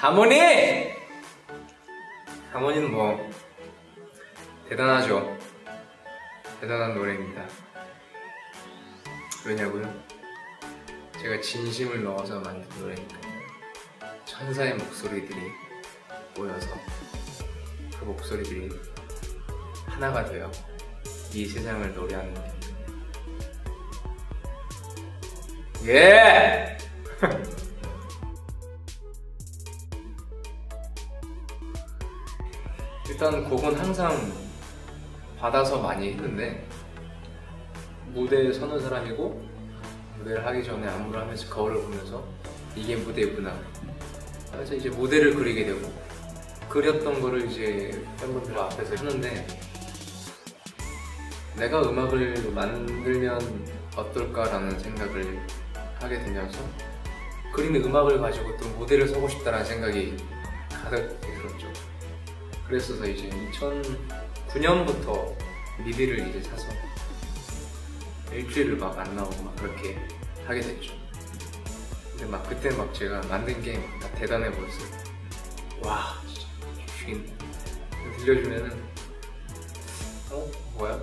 하모니! 하모니는 뭐 대단하죠. 대단한 노래입니다. 왜냐고요? 제가 진심을 넣어서 만든 노래니까요. 천사의 목소리들이 모여서 그 목소리들이 하나가 되어 이 세상을 노래하는 겁니다. 예! 일단 곡은 항상 받아서 많이 했는데 무대에 서는 사람이고 무대를 하기 전에 안무를 하면서 거울을 보면서 이게 무대구나. 그래서 이제 무대를 그리게 되고 그렸던 거를 이제 팬분들 앞에서 하는데 내가 음악을 만들면 어떨까라는 생각을 하게 되면서 그리는 음악을 가지고 또 무대를 서고 싶다는 생각이 가득 들었죠. 그랬어서 이제 2009년부터 미디를 이제 사서 일주일을 막 안 나오고 막 그렇게 하게 됐죠. 근데 막 그때 막 제가 만든 게 다 대단해 보였어요. 와 진짜 죽인다. 들려주면은 뭐야?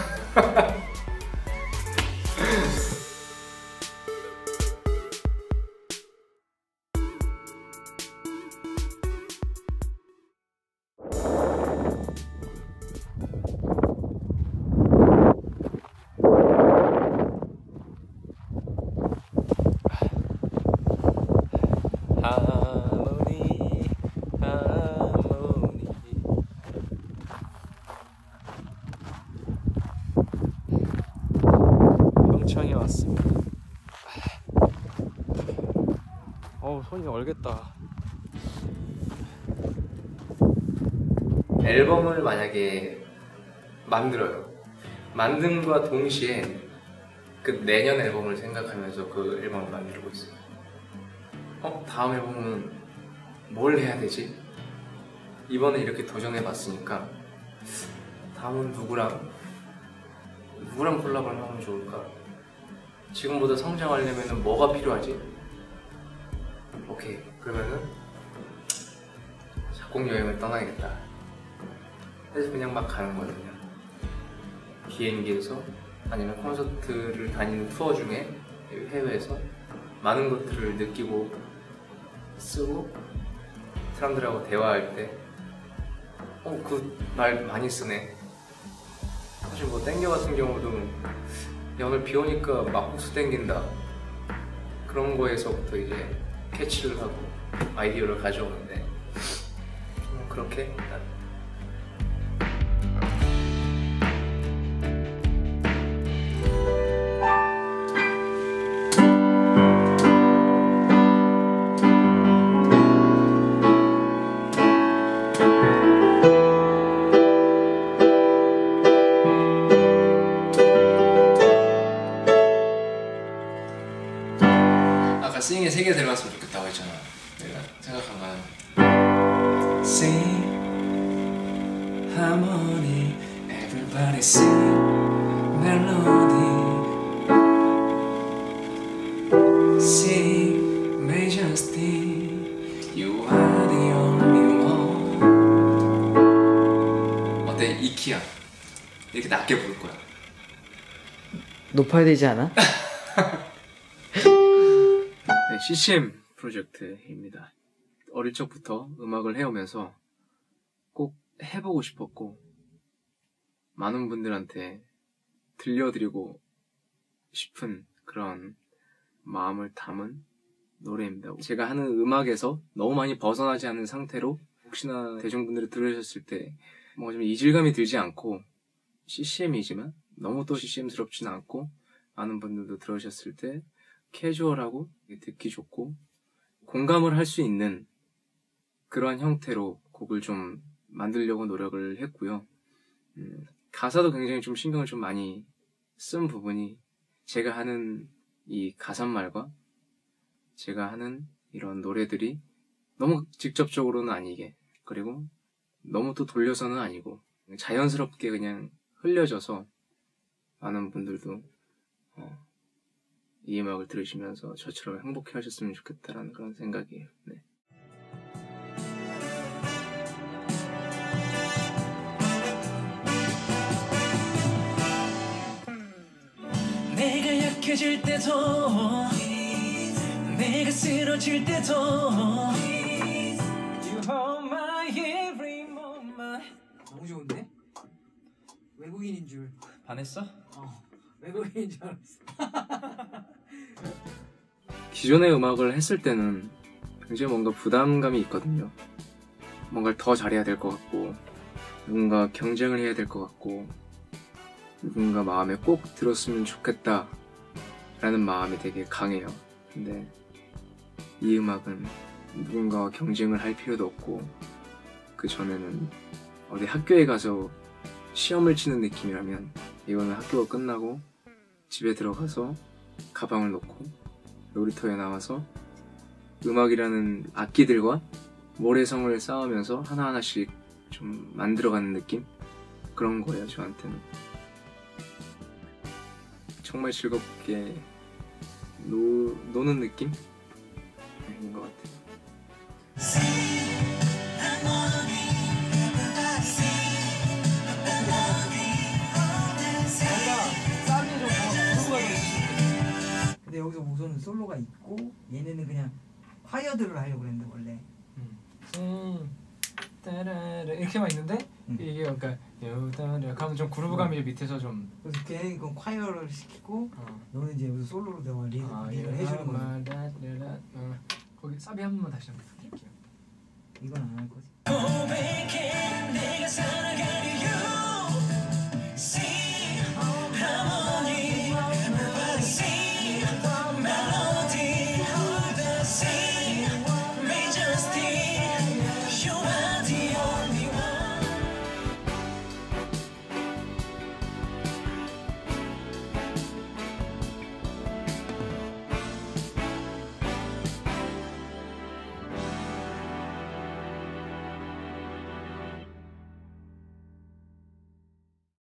하모니 하모니 평창에 왔습니다. 손이 얼겠다. 앨범을 만약에 만들어요. 만듦과 동시에 그 내년 앨범을 생각하면서 그 앨범을 만들고 있어요. 다음 앨범은 뭘 해야 되지? 이번에 이렇게 도전해봤으니까 다음은 누구랑 콜라보를 하면 좋을까? 지금보다 성장하려면 뭐가 필요하지? 오케이, 그러면은 작곡 여행을 떠나야겠다. 그래서 그냥 막 가는 거예요. 그냥 비행기에서 아니면 콘서트를 다니는 투어 중에 해외에서 많은 것들을 느끼고 쓰고 사람들하고 대화할 때 그 말 많이 쓰네. 사실 뭐 땡겨 같은 경우도 야 오늘 비 오니까 막국수 땡긴다 그런 거에서부터 이제 캐치를 하고 아이디어를 가져오는데 그렇게 일단 아까 싱에 3개 들어갔으면 좋겠다고 했잖아. 내가 생각한 건 Sing harmony, everybody sing melody, Sing majesty, you are the only one. 어때? 이 키야. 이렇게 낮게 부를 거야. 높아야 되지 않아? 네, CCM 프로젝트입니다. 어릴 적부터 음악을 해오면서 꼭 해보고 싶었고 많은 분들한테 들려드리고 싶은 그런 마음을 담은 노래입니다. 제가 하는 음악에서 너무 많이 벗어나지 않은 상태로 혹시나 대중분들이 들으셨을 때 뭔가 좀 이질감이 들지 않고 CCM이지만 너무 또 CCM스럽지는 않고 많은 분들도 들으셨을 때 캐주얼하고 듣기 좋고 공감을 할 수 있는 그러한 형태로 곡을 좀 만들려고 노력을 했고요. 가사도 굉장히 좀 신경을 좀 많이 쓴 부분이 제가 하는 이 가사말과 제가 하는 이런 노래들이 너무 직접적으로는 아니게 그리고 너무 또 돌려서는 아니고 자연스럽게 그냥 흘려져서 많은 분들도 이 음악을 들으시면서 저처럼 행복해 하셨으면 좋겠다라는 그런 생각이에요. 네. 익숙해질 때도 내가 쓰러질 때도 You hold my every moment. 너무 좋은데? 외국인인 줄. 반했어? 외국인인 줄 알았어. 기존의 음악을 했을 때는 굉장히 뭔가 부담감이 있거든요. 뭔가를 더 잘해야 될 것 같고, 누군가 경쟁을 해야 될 것 같고, 누군가 마음에 꼭 들었으면 좋겠다 라는 마음이 되게 강해요. 근데 이 음악은 누군가와 경쟁을 할 필요도 없고, 그 전에는 어디 학교에 가서 시험을 치는 느낌이라면 이거는 학교가 끝나고 집에 들어가서 가방을 놓고 놀이터에 나와서 음악이라는 악기들과 모래성을 쌓으면서 하나하나씩 좀 만들어가는 느낌? 그런 거예요, 저한테는. 정말 즐겁게 노는 느낌? 인 것 같아요. 근데 여기서 우선은 솔로가 있고 얘네는 그냥 콰이어들을 하려고 그랬는데 원래. 따라라 이렇게만 있는데 이게 그러니까 가면 좀 그루브감이 밑에서 좀 그래서 걔 이건 콰이어를 시키고 너는 이제 여기서 솔로로 내가 리드를 해주는 거야. 거기 사비 한 번만 다시 한번 부탁드릴게요. 이건 안 할 거지.